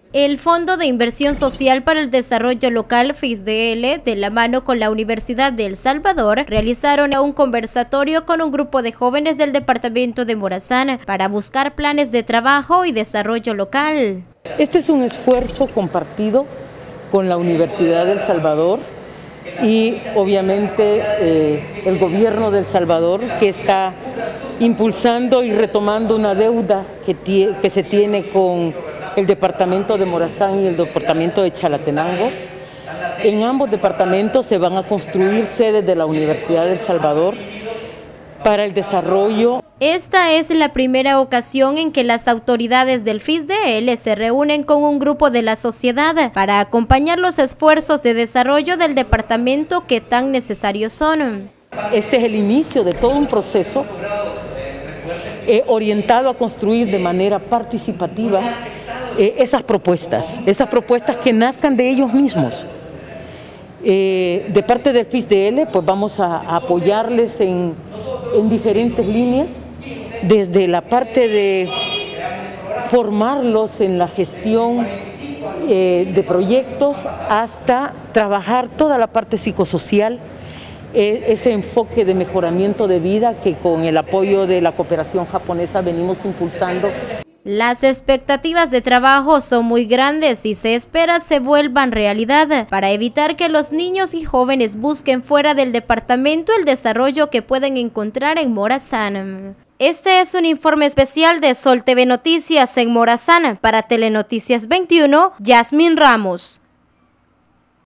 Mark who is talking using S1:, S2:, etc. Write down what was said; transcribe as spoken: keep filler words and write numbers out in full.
S1: El Fondo de Inversión Social para el Desarrollo Local, FISDL, de la mano con la Universidad de El Salvador, realizaron un conversatorio con un grupo de jóvenes del departamento de Morazán para buscar planes de trabajo y desarrollo local.
S2: Este es un esfuerzo compartido con la Universidad de El Salvador y obviamente eh, el gobierno de El Salvador, que está impulsando y retomando una deuda que, que se tiene con el departamento de Morazán y el departamento de Chalatenango. En ambos departamentos se van a construir sedes de la Universidad de El Salvador para el desarrollo.
S1: Esta es la primera ocasión en que las autoridades del FISDL se reúnen con un grupo de la sociedad para acompañar los esfuerzos de desarrollo del departamento que tan necesarios son.
S2: Este es el inicio de todo un proceso eh, orientado a construir de manera participativa eh, esas propuestas, esas propuestas que nazcan de ellos mismos. Eh, de parte del FISDL, pues vamos a, a apoyarles en, en diferentes líneas, desde la parte de formarlos en la gestión eh, de proyectos hasta trabajar toda la parte psicosocial, eh, ese enfoque de mejoramiento de vida que con el apoyo de la cooperación japonesa venimos impulsando.
S1: Las expectativas de trabajo son muy grandes y se espera se vuelvan realidad para evitar que los niños y jóvenes busquen fuera del departamento el desarrollo que pueden encontrar en Morazán. Este es un informe especial de Sol T V Noticias en Morazán. Para Telenoticias veintiuno, Yasmín Ramos.